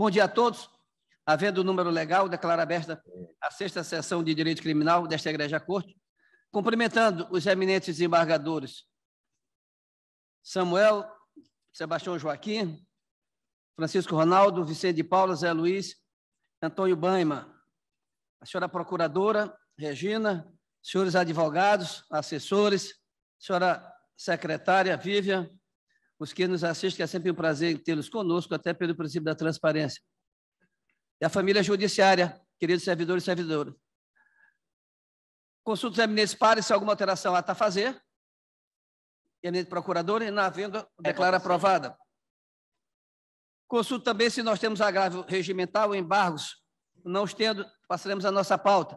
Bom dia a todos. Havendo o número legal, declaro aberta a sexta sessão de Direito Criminal desta Egregia Corte, cumprimentando os eminentes desembargadores Samuel, Sebastião Joaquim, Francisco Ronaldo, Vicente de Paula, Zé Luiz, Antônio Baima, a senhora procuradora Regina, senhores advogados, assessores, senhora secretária Vivian, os que nos assistem, que é sempre um prazer tê-los conosco, até pelo princípio da transparência. E a família judiciária, queridos servidores e servidoras. Consulta os eminentes pares se alguma alteração há a fazer. Eminente procurador, e não havendo, declara aprovada. Consulta também se nós temos agravo regimental, embargos. Não os tendo, passaremos a nossa pauta.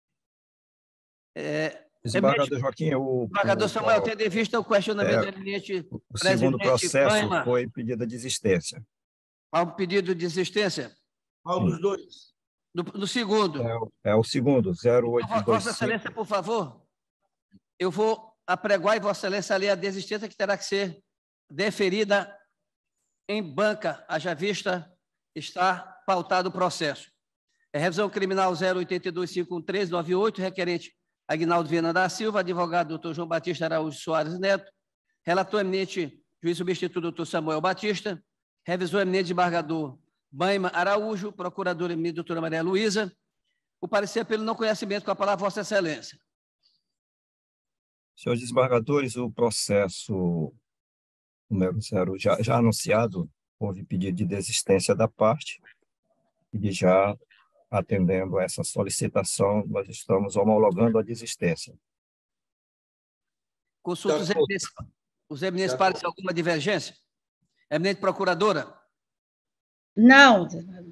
Desembargador Joaquim, desembargador Samuel, tendo em vista o questionamento do eminente o segundo processo Baima, foi pedido a desistência. há um pedido de desistência? Qual dos dois? Do segundo. É o segundo, 0825. Vossa Excelência, por favor, eu vou apregoar e Vossa Excelência ali a desistência que terá que ser deferida em banca, haja vista está pautado o processo. Revisão criminal 082.51398, requerente Aguinaldo Viana da Silva, advogado Dr. João Batista Araújo Soares Neto, relator eminente juiz substituto Dr. Samuel Batista, revisor eminente desembargador Baima Araújo, procuradora eminente doutora Maria Luísa, o parecer pelo não conhecimento, com a palavra Vossa Excelência. Senhores desembargadores, o processo número 0 já anunciado, houve pedido de desistência da parte, e já atendendo a essa solicitação, nós estamos homologando a desistência. Consulta os eminentes pares se alguma divergência. Eminente procuradora? Não.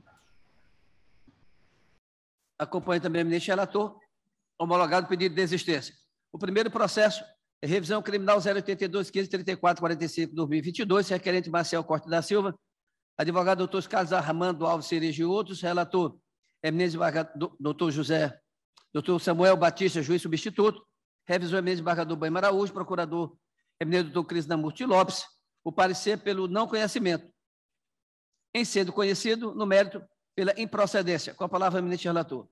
Acompanha também o eminente relator, homologado o pedido de desistência. O primeiro processo é revisão criminal 082.1534.45/2022, requerente Marcel Costa da Silva, advogado doutor Carlos Armando Alves Cereja e outros, relator eminente desembargador doutor Samuel Batista, juiz substituto, revisor eminente desembargador Baima Araújo, procurador eminente doutor Crisna Murti Lopes, o parecer pelo não conhecimento, em sendo conhecido, no mérito, pela improcedência. Com a palavra, eminente relator.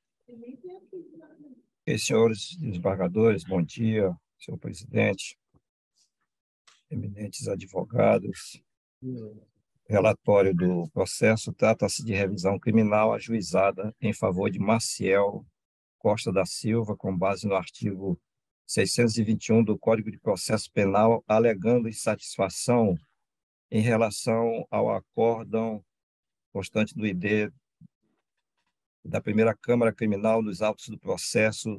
Senhores desembargadores, bom dia, senhor presidente, eminentes advogados. Relatório do processo trata-se de revisão criminal ajuizada em favor de Maciel Costa da Silva, com base no artigo 621 do Código de Processo Penal, alegando insatisfação em relação ao acórdão constante do ID da Primeira Câmara Criminal nos autos do processo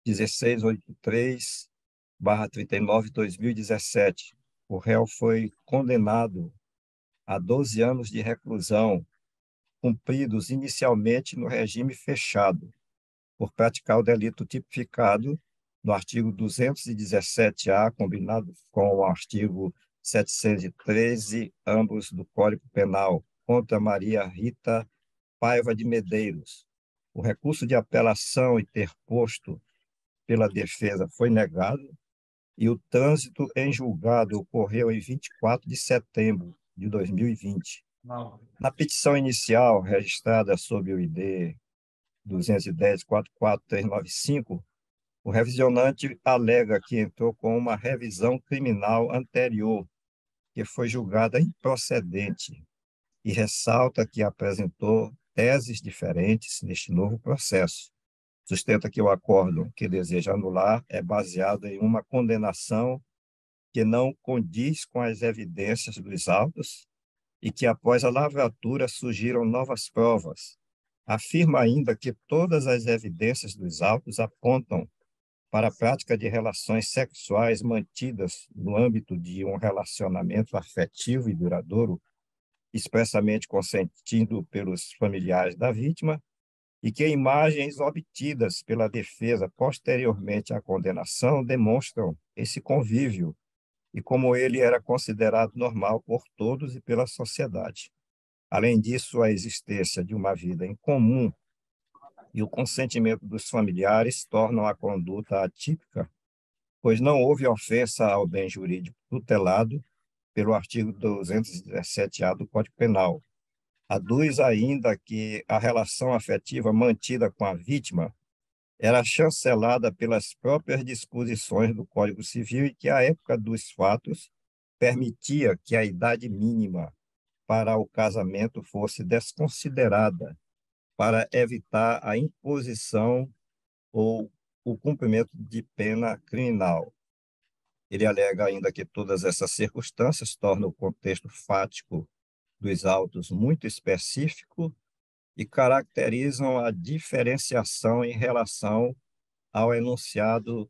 1683/39/2017. O réu foi condenado a 12 anos de reclusão, cumpridos inicialmente no regime fechado, por praticar o delito tipificado no artigo 217-A, combinado com o artigo 713, ambos do Código Penal, contra Maria Rita Paiva de Medeiros. O recurso de apelação interposto pela defesa foi negado e o trânsito em julgado ocorreu em 24 de setembro de 2020. Na petição inicial, registrada sob o ID 210.44395, o revisionante alega que entrou com uma revisão criminal anterior, que foi julgada improcedente, e ressalta que apresentou teses diferentes neste novo processo. Sustenta que o acórdão que deseja anular é baseado em uma condenação que não condiz com as evidências dos autos e que, após a lavratura, surgiram novas provas. Afirma ainda que todas as evidências dos autos apontam para a prática de relações sexuais mantidas no âmbito de um relacionamento afetivo e duradouro, expressamente consentido pelos familiares da vítima, e que imagens obtidas pela defesa posteriormente à condenação demonstram esse convívio e como ele era considerado normal por todos e pela sociedade. Além disso, a existência de uma vida em comum e o consentimento dos familiares tornam a conduta atípica, pois não houve ofensa ao bem jurídico tutelado pelo artigo 217-A do Código Penal. Aduz ainda que a relação afetiva mantida com a vítima era chancelada pelas próprias disposições do Código Civil e que, à época dos fatos, permitia que a idade mínima para o casamento fosse desconsiderada para evitar a imposição ou o cumprimento de pena criminal. Ele alega ainda que todas essas circunstâncias tornam o contexto fático dos autos muito específico e caracterizam a diferenciação em relação ao enunciado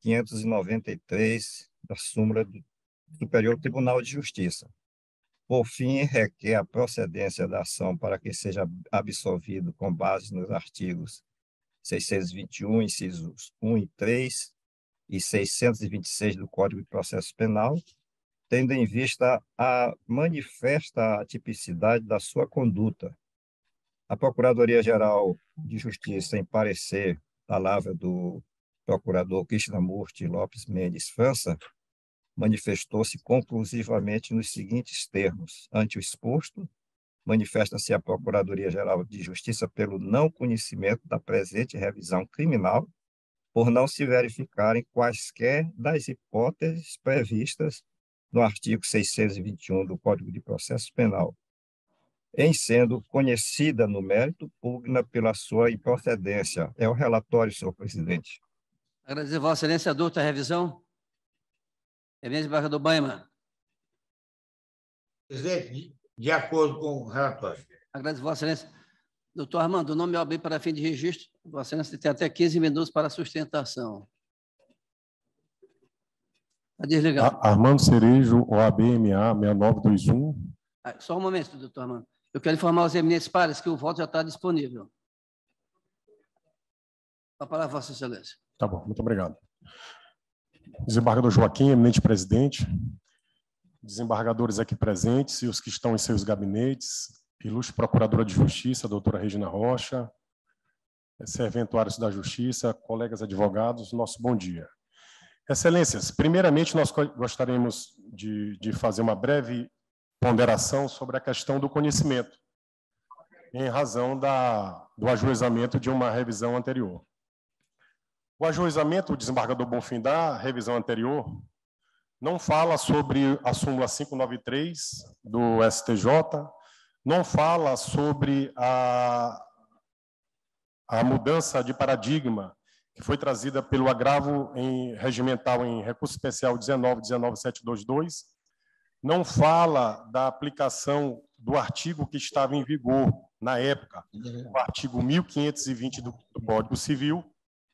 593 da súmula do Superior Tribunal de Justiça. Por fim, requer a procedência da ação para que seja absolvido com base nos artigos 621, incisos 1 e 3 e 626 do Código de Processo Penal, tendo em vista a manifesta atipicidade da sua conduta. A Procuradoria-Geral de Justiça, em parecer, palavra do procurador Krishnamurti Lopes Mendes França, manifestou-se conclusivamente nos seguintes termos: ante o exposto, manifesta-se a Procuradoria-Geral de Justiça pelo não conhecimento da presente revisão criminal, por não se verificarem quaisquer das hipóteses previstas no artigo 621 do Código de Processo Penal, em sendo conhecida no mérito, pugna pela sua improcedência. É o relatório, senhor presidente. Agradecer, Vossa Excelência, adulta a revisão. Eminente desembargador Baiman. Presidente, de acordo com o relatório. Agradeço, Vossa Excelência. Doutor Armando, o nome OAB para fim de registro. Vossa Excelência tem até 15 minutos para sustentação. Está desligado. Armando Cerejo, OAB-MA 6921. Só um momento, doutor Armando. Eu quero informar os eminentes pares que o voto já está disponível. A palavra, Vossa Excelência. Tá bom, muito obrigado. Desembargador Joaquim, eminente presidente, desembargadores aqui presentes e os que estão em seus gabinetes, ilustre procuradora de Justiça, doutora Regina Rocha, serventuários da Justiça, colegas advogados, nosso bom dia. Excelências, primeiramente nós gostaríamos de fazer uma breve ponderação sobre a questão do conhecimento, em razão do ajuizamento de uma revisão anterior. O ajuizamento, o desembargador Bonfim, da revisão anterior, não fala sobre a súmula 593 do STJ, não fala sobre a mudança de paradigma que foi trazida pelo agravo regimental em recurso especial 19.19722, não fala da aplicação do artigo que estava em vigor na época, o artigo 1520 do Código Civil.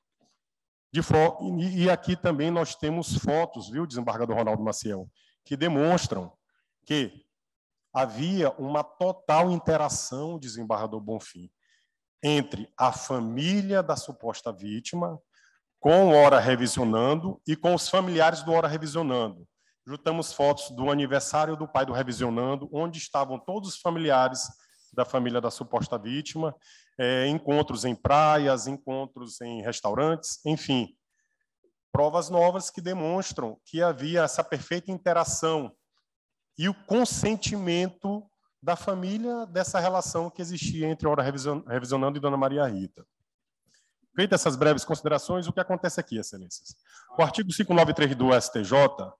E aqui também nós temos fotos, viu, desembargador Ronaldo Maciel, que demonstram que havia uma total interação, desembargador Bonfim, entre a família da suposta vítima com o ora revisionando e com os familiares do ora revisionando. Juntamos fotos do aniversário do pai do revisionando, onde estavam todos os familiares da família da suposta vítima, encontros em praias, encontros em restaurantes, enfim, provas novas que demonstram que havia essa perfeita interação e o consentimento da família dessa relação que existia entre ora revisionando e Dona Maria Rita. Feitas essas breves considerações, o que acontece aqui, excelências? O artigo 593 do STJ,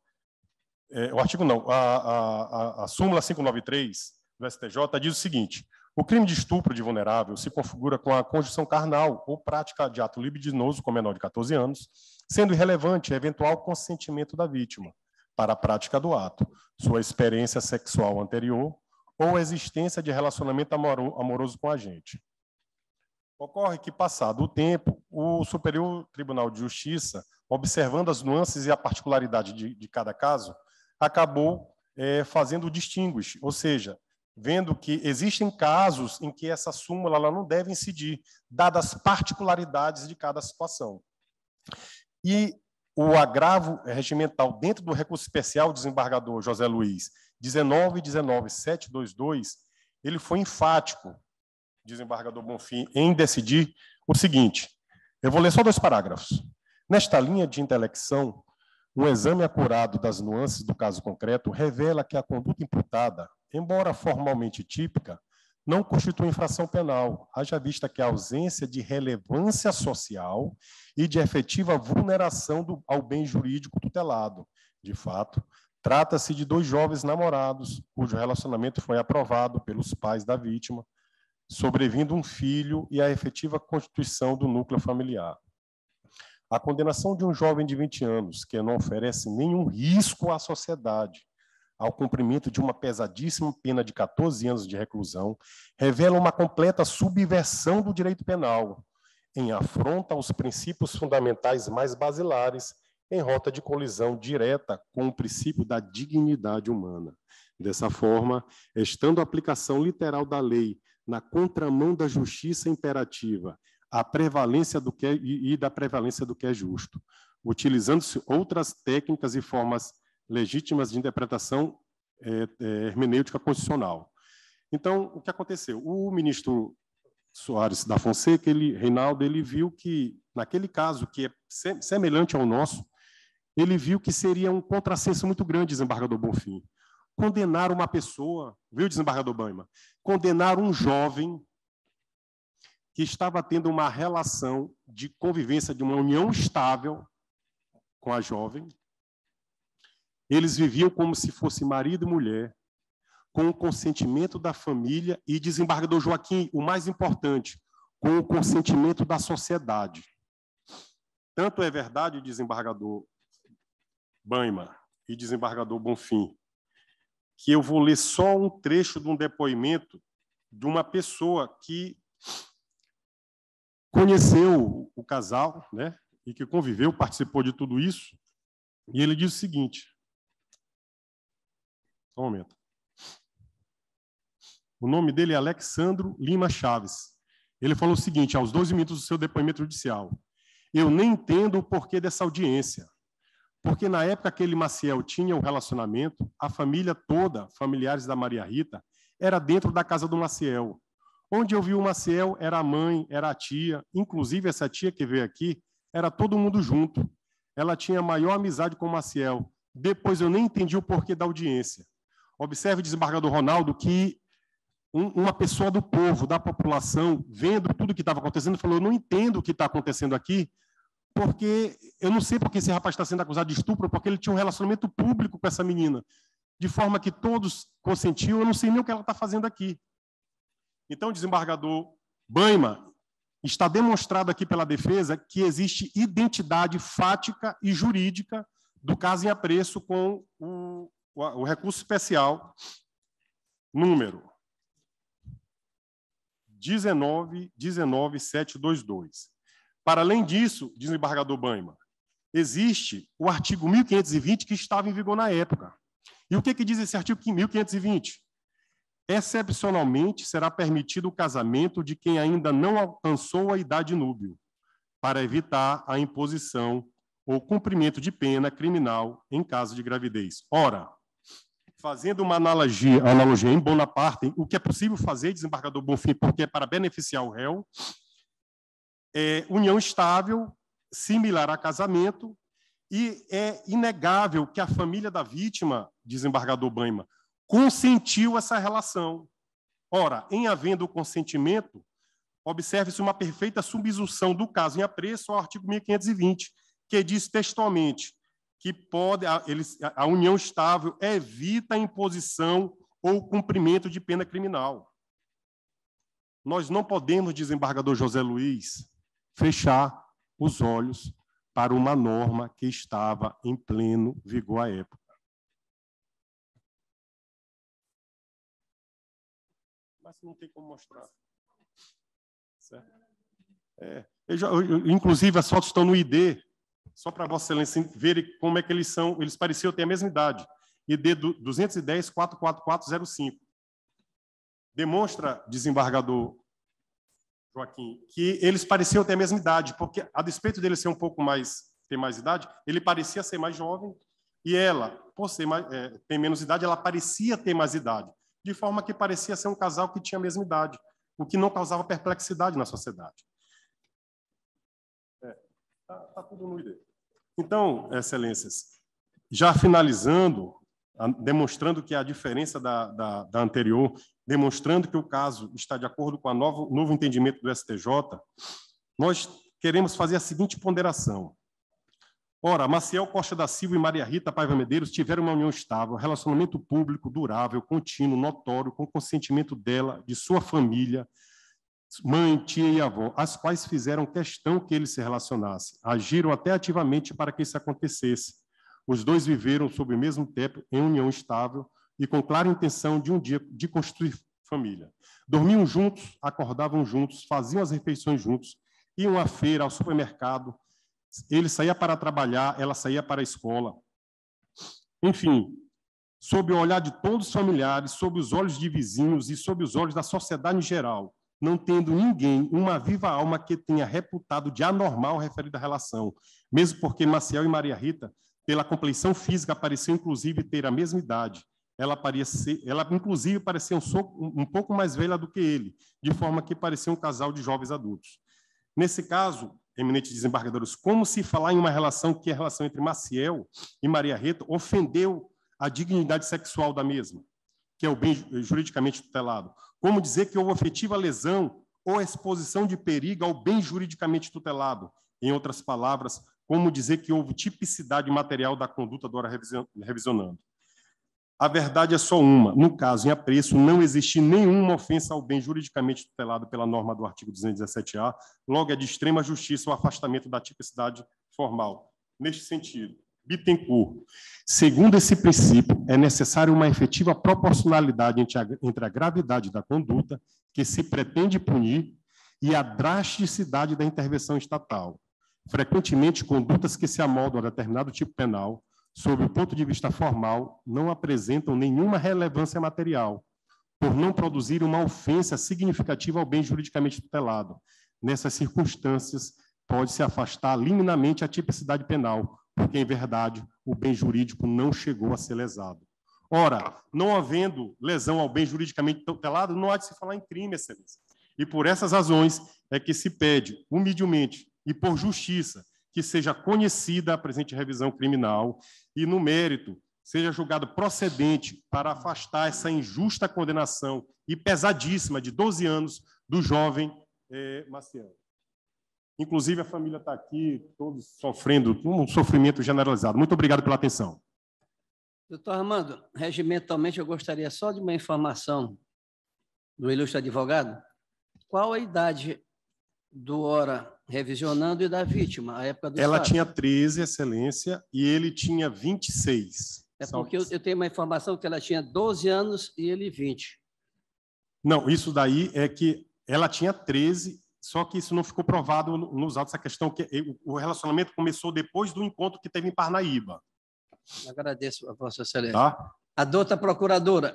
a súmula 593 do STJ diz o seguinte: o crime de estupro de vulnerável se configura com a conjunção carnal ou prática de ato libidinoso com menor de 14 anos, sendo irrelevante eventual consentimento da vítima para a prática do ato, sua experiência sexual anterior ou a existência de relacionamento amoroso com a agente. Ocorre que, passado o tempo, o Superior Tribunal de Justiça, observando as nuances e a particularidade de cada caso, acabou fazendo o distinguish, ou seja, vendo que existem casos em que essa súmula ela não deve incidir, dadas as particularidades de cada situação. E o agravo regimental dentro do recurso especial desembargador José Luiz 19.19722, ele foi enfático, desembargador Bonfim, em decidir o seguinte: eu vou ler só 2 parágrafos. Nesta linha de intelecção, um exame acurado das nuances do caso concreto revela que a conduta imputada, embora formalmente típica, não constitui infração penal, haja vista que a ausência de relevância social e de efetiva vulneração ao bem jurídico tutelado. De fato, trata-se de 2 jovens namorados, cujo relacionamento foi aprovado pelos pais da vítima, sobrevindo um filho e a efetiva constituição do núcleo familiar. A condenação de um jovem de 20 anos, que não oferece nenhum risco à sociedade, ao cumprimento de uma pesadíssima pena de 14 anos de reclusão, revela uma completa subversão do direito penal, em afronta aos princípios fundamentais mais basilares, em rota de colisão direta com o princípio da dignidade humana. Dessa forma, estando a aplicação literal da lei na contramão da justiça imperativa, a prevalência do que e da prevalência do que é justo, utilizando-se outras técnicas e formas legítimas de interpretação hermenêutica constitucional. Então, o que aconteceu? O ministro Soares da Fonseca, Reinaldo, ele viu que, naquele caso, que é semelhante ao nosso, ele viu que seria um contrassenso muito grande, desembargador Bonfim. Condenar uma pessoa, viu, desembargador Bânima? Condenar um jovem que estava tendo uma relação de convivência, de uma união estável com a jovem. Eles viviam como se fosse marido e mulher, com o consentimento da família e, desembargador Joaquim, o mais importante, com o consentimento da sociedade. Tanto é verdade, desembargador Bânima e desembargador Bonfim, que eu vou ler só um trecho de um depoimento de uma pessoa que conheceu o casal, né, e que conviveu, participou de tudo isso, e ele diz o seguinte. Só um momento. O nome dele é Alexandro Lima Chaves. Ele falou o seguinte, aos 12 minutos do seu depoimento judicial: eu nem entendo o porquê dessa audiência, porque na época que ele, Maciel, tinha o relacionamento, a família toda, familiares da Maria Rita, era dentro da casa do Maciel. Onde eu vi o Maciel, era a mãe, era a tia, inclusive essa tia que veio aqui, era todo mundo junto. Ela tinha maior amizade com o Maciel. Depois eu nem entendi o porquê da audiência. Observe, desembargador Ronaldo, que uma pessoa do povo, da população, vendo tudo o que estava acontecendo, falou: eu não entendo o que está acontecendo aqui, porque eu não sei porque esse rapaz está sendo acusado de estupro, porque ele tinha um relacionamento público com essa menina, de forma que todos consentiam, eu não sei nem o que ela está fazendo aqui. Então, desembargador Bânima, está demonstrado aqui pela defesa que existe identidade fática e jurídica do caso em apreço com o recurso especial número 1919722. Para além disso, desembargador Bânima, existe o artigo 1520 que estava em vigor na época. E o que diz esse artigo 1520? Excepcionalmente, será permitido o casamento de quem ainda não alcançou a idade núbil, para evitar a imposição ou cumprimento de pena criminal em caso de gravidez. Ora, fazendo uma analogia em Bonaparte, o que é possível fazer, desembargador Bonfim, porque é para beneficiar o réu, união estável, similar a casamento, e é inegável que a família da vítima, desembargador Bânima, consentiu essa relação. Ora, em havendo o consentimento, observe-se uma perfeita subsunção do caso em apreço ao artigo 1520, que diz textualmente que a união estável evita a imposição ou cumprimento de pena criminal. Nós não podemos, desembargador José Luiz, fechar os olhos para uma norma que estava em pleno vigor à época. Mas não tem como mostrar. Certo? Inclusive, as fotos estão no ID, só para Vossa Excelência verem como é que eles são. Eles pareciam ter a mesma idade. ID 210-44405. Demonstra, desembargador Joaquim, que eles pareciam ter a mesma idade, porque, a despeito dele ser um pouco ter mais idade, ele parecia ser mais jovem, e ela, por ser ter menos idade, ela parecia ter mais idade, de forma que parecia ser um casal que tinha a mesma idade, o que não causava perplexidade na sociedade. Está tudo no ID. Então, excelências, já finalizando demonstrando que a diferença da anterior, demonstrando que o caso está de acordo com o novo entendimento do STJ, nós queremos fazer a seguinte ponderação. Ora, Maciel Costa da Silva e Maria Rita Paiva Medeiros tiveram uma união estável, relacionamento público, durável, contínuo, notório, com consentimento dela, de sua família, mãe, tia e avó, as quais fizeram questão que ele se relacionasse. Agiram até ativamente para que isso acontecesse. Os dois viveram sob o mesmo teto, em união estável e com clara intenção de um dia de constituir família. Dormiam juntos, acordavam juntos, faziam as refeições juntos, iam à feira, ao supermercado. Ele saía para trabalhar, ela saía para a escola. Enfim, sob o olhar de todos os familiares, sob os olhos de vizinhos e sob os olhos da sociedade em geral, não tendo ninguém, uma viva alma que tenha reputado de anormal referida à relação, mesmo porque Maciel e Maria Rita, pela compleição física, pareciam inclusive ter a mesma idade. Ela inclusive parecia um pouco mais velha do que ele, de forma que parecia um casal de jovens adultos. Nesse caso, eminentes desembargadores, como se falar em uma relação que é a relação entre Maciel e Maria Rita ofendeu a dignidade sexual da mesma, que é o bem juridicamente tutelado? Como dizer que houve efetiva lesão ou exposição de perigo ao bem juridicamente tutelado? Em outras palavras, como dizer que houve tipicidade material da conduta do ora revisionando? A verdade é só uma. No caso em apreço, não existe nenhuma ofensa ao bem juridicamente tutelado pela norma do artigo 217-A, logo é de extrema justiça o afastamento da tipicidade formal. Neste sentido, Bittencourt, segundo esse princípio, é necessária uma efetiva proporcionalidade entre a gravidade da conduta que se pretende punir e a drasticidade da intervenção estatal. Frequentemente, condutas que se amoldam a determinado tipo penal, sob o ponto de vista formal, não apresentam nenhuma relevância material, por não produzir uma ofensa significativa ao bem juridicamente tutelado. Nessas circunstâncias, pode-se afastar liminarmente a tipicidade penal, porque, em verdade, o bem jurídico não chegou a ser lesado. Ora, não havendo lesão ao bem juridicamente tutelado, não há de se falar em crime, excelência. E por essas razões é que se pede, humildemente e por justiça, que seja conhecida a presente revisão criminal e, no mérito, seja julgado procedente para afastar essa injusta condenação e pesadíssima de 12 anos do jovem Maciel. Inclusive, a família está aqui, todos sofrendo um sofrimento generalizado. Muito obrigado pela atenção. Doutor Armando, regimentalmente eu gostaria só de uma informação do ilustre advogado. Qual a idade do ora revisionando e da vítima, à época do Ela fato? tinha 13, excelência, e ele tinha 26. É porque eu tenho uma informação que ela tinha 12 anos e ele 20. Não, isso daí é que ela tinha 13, só que isso não ficou provado nos autos, essa questão que o relacionamento começou depois do encontro que teve em Parnaíba. Agradeço a Vossa Excelência. Tá? A doutora procuradora.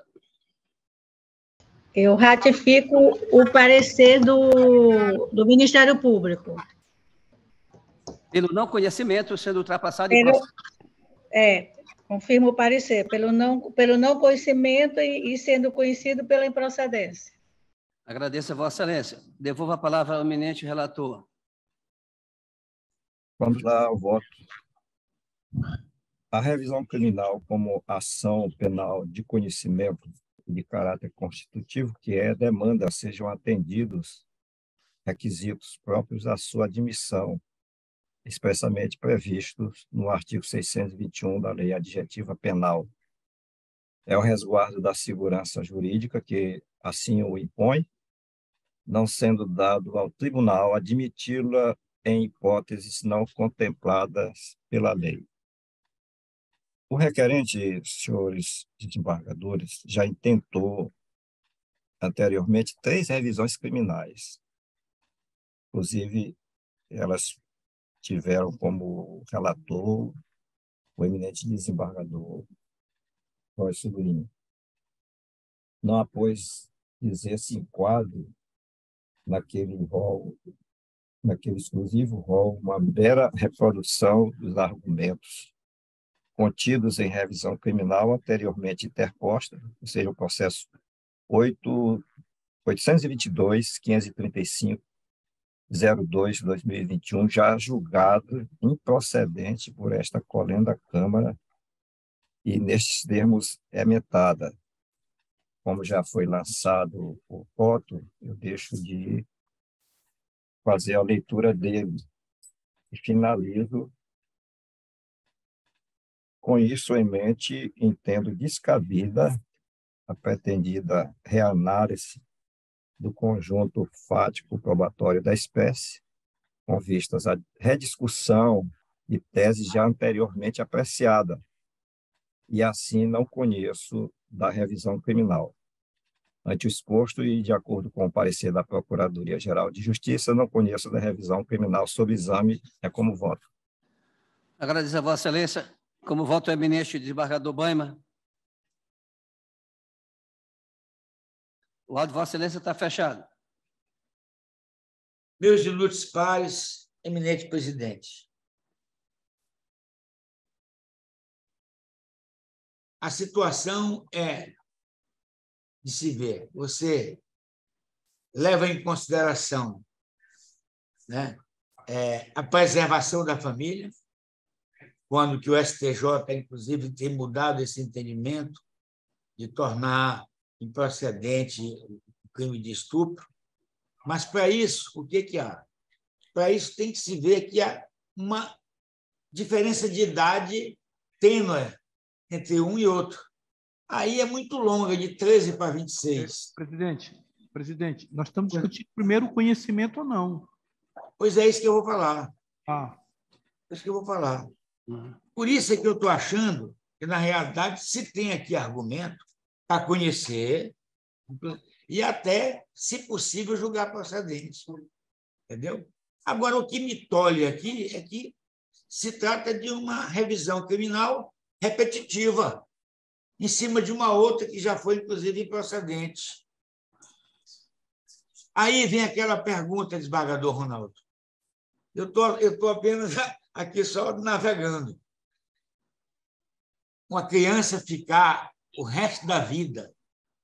Eu ratifico o parecer do Ministério Público. Pelo não conhecimento, sendo ultrapassado... Confirmo o parecer, pelo não conhecimento e sendo conhecido pela improcedência. Agradeço a Vossa Excelência. Devolvo a palavra ao eminente relator. Vamos lá ao voto. A revisão criminal como ação penal de conhecimento de caráter constitutivo, que demanda sejam atendidos requisitos próprios à sua admissão, expressamente previstos no artigo 621 da Lei Adjetiva Penal. É o resguardo da segurança jurídica que assim o impõe, não sendo dado ao tribunal admiti-la em hipóteses não contempladas pela lei. O requerente, senhores desembargadores, já intentou anteriormente 3 revisões criminais. Inclusive, elas tiveram como relator o eminente desembargador Jorge Sobrinho. Não há, pois, dizer se enquadre naquele rol, naquele exclusivo rol, uma mera reprodução dos argumentos contidos em revisão criminal anteriormente interposta, ou seja, o processo 822.535.02/2021, já julgado improcedente por esta colenda Câmara e nestes termos é ementada. Como já foi lançado o voto, eu deixo de fazer a leitura dele e finalizo. Com isso em mente, entendo descabida a pretendida reanálise do conjunto fático probatório da espécie, com vistas à rediscussão de teses já anteriormente apreciada, e assim não conheço da revisão criminal. Ante o exposto e de acordo com o parecer da Procuradoria-Geral de Justiça, não conheço da revisão criminal sob exame, é como voto. Agradeço a Vossa Excelência. Como voto eminente, desembargador Baima. O áudio de Vossa Excelência está fechado. Meus ilustres pares, eminente presidente. A situação é de se ver. Você leva em consideração, né, a preservação da família, quando que o STJ, inclusive, tem mudado esse entendimento de tornar improcedente o crime de estupro. Mas, para isso, o que há? Para isso, tem que se ver que há uma diferença de idade tênue entre um e outro. Aí é muito longa, de 13 para 26. Presidente, nós estamos discutindo primeiro o conhecimento ou não. Pois é isso que eu vou falar. É isso que eu vou falar. Por isso é que eu estou achando que, na realidade, se tem aqui argumento para conhecer e até, se possível, julgar procedente. Entendeu? Agora, o que me tolhe aqui é que se trata de uma revisão criminal repetitiva, em cima de uma outra que já foi, inclusive, improcedente. Aí vem aquela pergunta, desembargador Ronaldo. Eu estou apenas aqui só navegando. Uma criança ficar o resto da vida,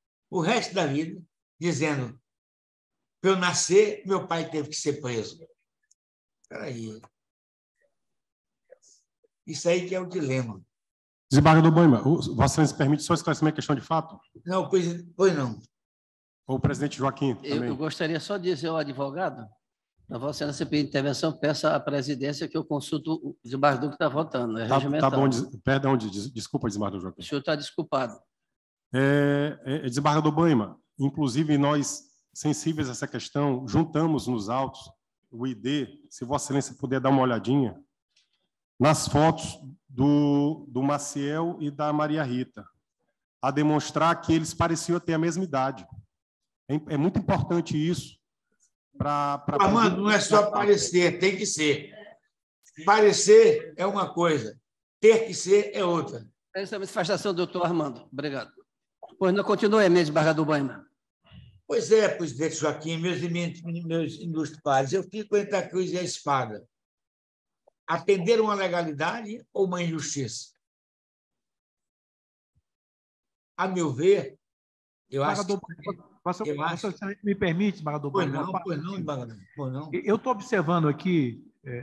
dizendo: para eu nascer, meu pai teve que ser preso. Espera aí. Isso aí que é o dilema. Desembargador Baima, Vossa Excelência permite só esclarecimento questão de fato? Não, pois não. Ou o presidente Joaquim também. Eu gostaria só de dizer ao advogado, na Vossa Excelência pedir intervenção, peça à presidência que eu consulto o desembargador que está votando. É regimental. Tá bom, perdão, desculpa, desembargador Joaquim. O senhor está desculpado. Desembargador Baima, inclusive nós, sensíveis a essa questão, juntamos nos autos o ID, se Vossa Excelência puder dar uma olhadinha, nas fotos do Maciel e da Maria Rita, a demonstrar que eles pareciam ter a mesma idade. É muito importante isso. Armando, não é só parecer, tem que ser. Parecer é uma coisa, ter que ser é outra. Essa é a manifestação, doutor Armando. Obrigado. Pois não, continue, meu desembargador Baima. Pois é, presidente Joaquim, meus ilustres pares, eu fico entre a cruz e a espada. Atender uma legalidade ou uma injustiça? A meu ver, eu acho que... Você me permite, desembargador Baima? Pois não, desembargador. Eu estou observando aqui,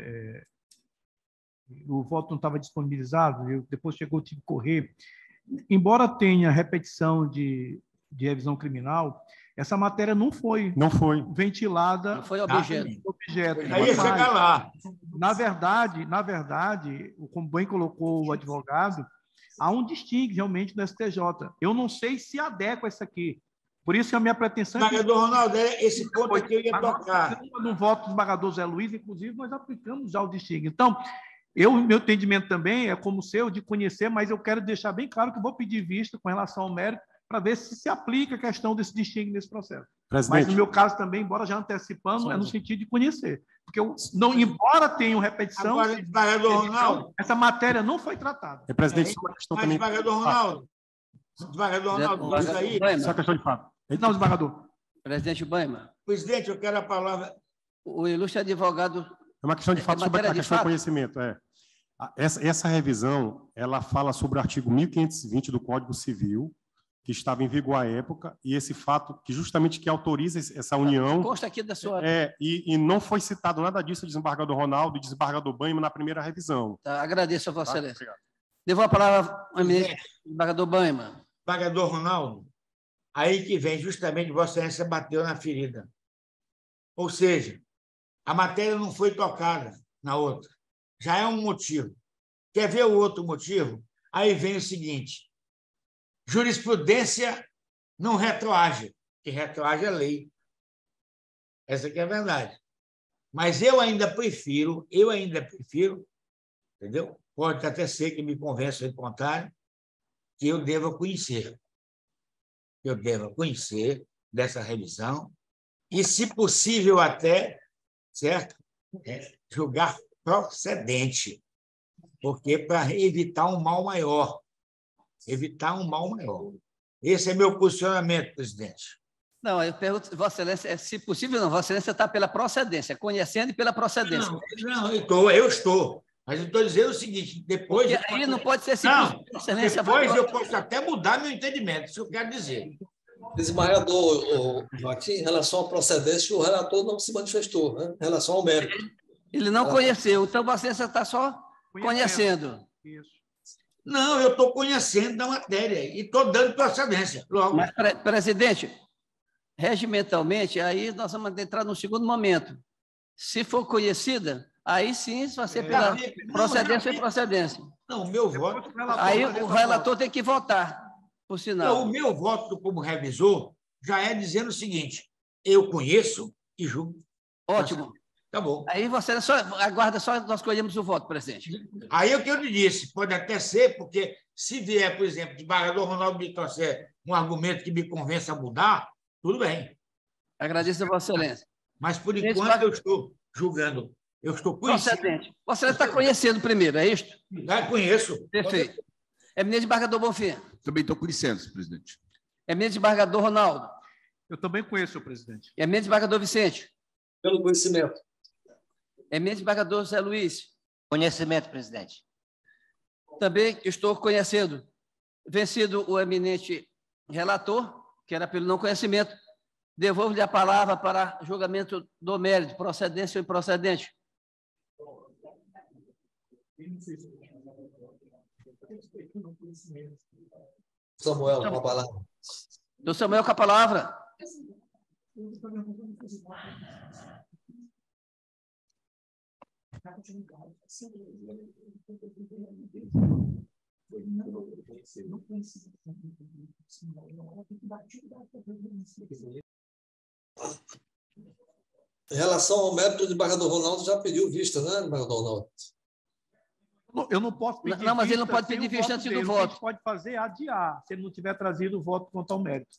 o voto não estava disponibilizado, depois chegou o time correr. Embora tenha repetição de revisão criminal, essa matéria não foi ventilada. Não foi objeto. Aí ia chegar lá. Na verdade, como bem colocou o advogado, há um distingue realmente no STJ. Eu não sei se adequa essa aqui. Por isso que a minha pretensão... Desembargador Ronaldo, esse ponto aqui eu ia tocar. No voto do desembargador Zé Luiz, inclusive, nós aplicamos já o distingue. Então, meu entendimento também é como o seu, de conhecer, mas eu quero deixar bem claro que vou pedir vista com relação ao mérito para ver se aplica a questão desse distingue nesse processo. Presidente. Mas, no meu caso também, embora já antecipando, é no sentido de conhecer. Porque, embora tenha repetição, agora, desembargador Ronaldo, essa matéria não foi tratada. Presidente, só uma questão também... Desembargador Ronaldo, isso aí... Só questão de fato. Não, desembargador. Presidente Baima. Presidente, eu quero a palavra... O ilustre advogado... É uma questão de fato sobre a questão do conhecimento. Essa revisão, ela fala sobre o artigo 1520 do Código Civil, que estava em vigor à época, e esse fato que justamente que autoriza essa união... Consta aqui da sua... E não foi citado nada disso, desembargador Ronaldo e desembargador Baima, na primeira revisão. Tá, agradeço a Vossa Excelência. Obrigado. Devo a palavra ao eminente desembargador Banhma. Desembargador Ronaldo, aí que vem justamente Vossa Excelência bateu na ferida. Ou seja, a matéria não foi tocada na outra. Já é um motivo. Quer ver o outro motivo? Aí vem o seguinte: jurisprudência não retroage, que retroage a lei. Essa que é a verdade. Mas eu ainda prefiro, entendeu? Pode até ser que me convença do contrário, que eu deva conhecer. Eu deva conhecer dessa revisão e, se possível, até, certo? Julgar procedente, porque para evitar um mal maior. Evitar um mal maior. Esse é meu posicionamento, presidente. Não, eu pergunto, Vossa Excelência, se possível, não, Vossa Excelência está pela procedência, conhecendo e pela procedência. Não, eu estou. Mas eu estou dizendo o seguinte, depois... Porque aí não pode ser Não, Excelência depois eu posso até mudar meu entendimento, isso eu quero dizer. Desembargador Joaquim, em relação à procedência, o relator não se manifestou, né? Em relação ao mérito. Ele não conheceu, então Vossa Excelência está só conhecendo. Isso. Não, eu estou conhecendo da matéria e estou dando procedência. Logo. Mas, presidente, regimentalmente, aí nós vamos entrar no segundo momento. Se for conhecida, aí sim vai ser pela procedência e procedência. Não, o meu voto... Aí o relator tem que votar, por sinal. Não, o meu voto como revisor já é dizendo o seguinte: eu conheço e julgo. Ótimo. Tá bom. Aí você só aguarda, só nós colhemos o voto, presidente. Aí é o que eu lhe disse, pode até ser, porque se vier, por exemplo, de desembargador Ronaldo me trouxer um argumento que me convença a mudar, tudo bem. Agradeço a Vossa Excelência. Mas, por enquanto, eu estou julgando. Eu estou conhecendo. Procedente. Vossa Excelência está conhecendo primeiro, é isto? Já conheço. Perfeito. Eminente desembargador Bonfim. Também estou com licença, presidente. Eminente desembargador Ronaldo. Eu também conheço, senhor presidente. Eminente desembargador Vicente. Pelo conhecimento. Eminente desembargador Zé Luiz. Conhecimento, presidente. Também estou conhecendo. Vencido o eminente relator, que era pelo não conhecimento, devolvo-lhe a palavra para julgamento do mérito, procedência ou improcedente. Samuel, com a palavra. Do Samuel com a palavra. Em relação ao mérito, o desembargador Ronaldo já pediu vista, né, desembargador Ronaldo? Eu não posso pedir Não, mas ele não pode sem pedir o vista voto antes do dele. O que voto. a gente pode fazer é adiar, se ele não tiver trazido o voto quanto ao mérito.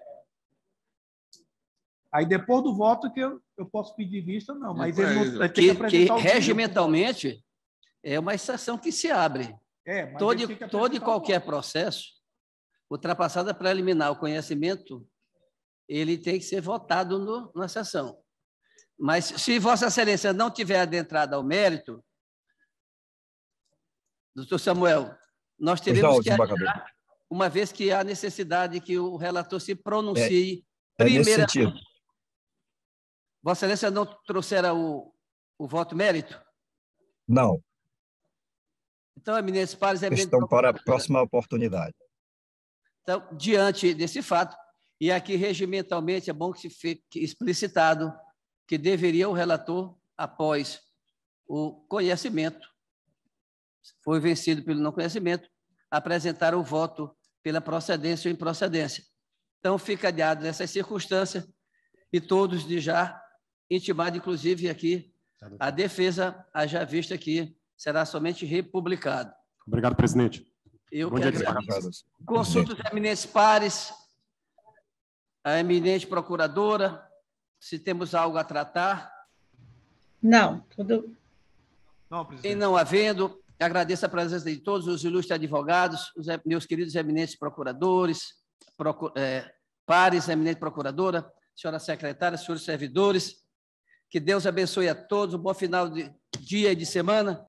Aí, depois do voto, que eu posso pedir vista, não. Mas ele não tem que apresentar o regimentalmente é uma exceção que se abre. mas Todo e qualquer processo, ultrapassada preliminar, o conhecimento, ele tem que ser votado na sessão. Mas, se Vossa Excelência não tiver adentrado ao mérito, doutor Samuel, nós teremos que adiar, uma vez que há necessidade que o relator se pronuncie primeiramente. Vossa Excelência não trouxera o voto mérito? Não. Então, eminentes pares... Estão para a próxima oportunidade. Então, diante desse fato, e aqui regimentalmente é bom que se fique explicitado que deveria o relator, após o conhecimento, foi vencido pelo não conhecimento, apresentar o voto pela procedência ou improcedência. Então, fica adiado nessas circunstâncias e todos de já intimado, inclusive aqui, a defesa, haja vista que será somente republicado. Obrigado, presidente. Bom dia, agradeço. Consulto os eminentes pares, a eminente procuradora, se temos algo a tratar. Não, tudo. Não, presidente. Em não havendo, agradeço a presença de todos os ilustres advogados, os meus queridos eminentes procuradores, pares, eminente procuradora, senhora secretária, senhores servidores. Que Deus abençoe a todos, um bom final de dia e de semana.